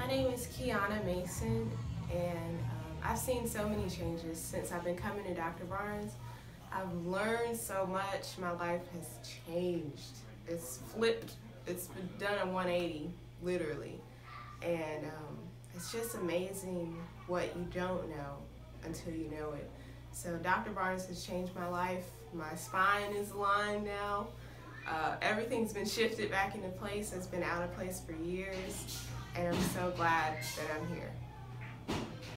name is Keiona Mason, and I've seen so many changes since I've been coming to Dr. Barnes. I've learned so much. My life has changed. It's flipped. It's been done a 180, literally. And it's just amazing what you don't know until you know it. So Dr. Barnes has changed my life. My spine is aligned now. Everything's been shifted back into place. It's been out of place for years. And I'm so glad that I'm here.